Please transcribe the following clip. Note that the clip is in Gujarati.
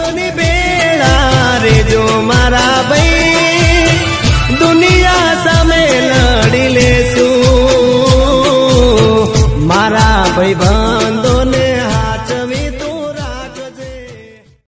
ની બેળા રેજો મારા ભાઈ, દુનિયા સામે લડી લેશું મારા ભાઈ.